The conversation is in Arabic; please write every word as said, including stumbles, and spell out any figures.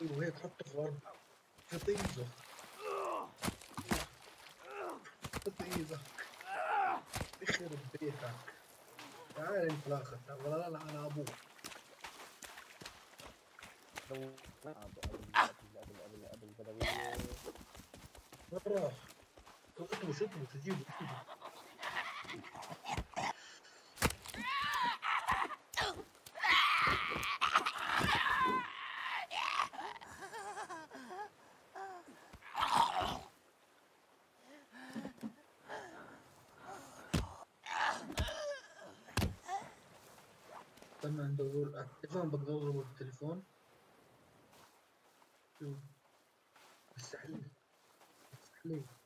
وهي تحط في ورد هتنزل. حط ايدك يخرب بيتك. تعال انت لاخر ولا لا انا ابوك. لو قبل قبل قبل قبل قبل قبل البدوية. وين راح؟ اطبس اطبس جيبه جيبه. استنى ندور على التليفون، بقدر اضرب التليفون. شوف. السحلية السحلية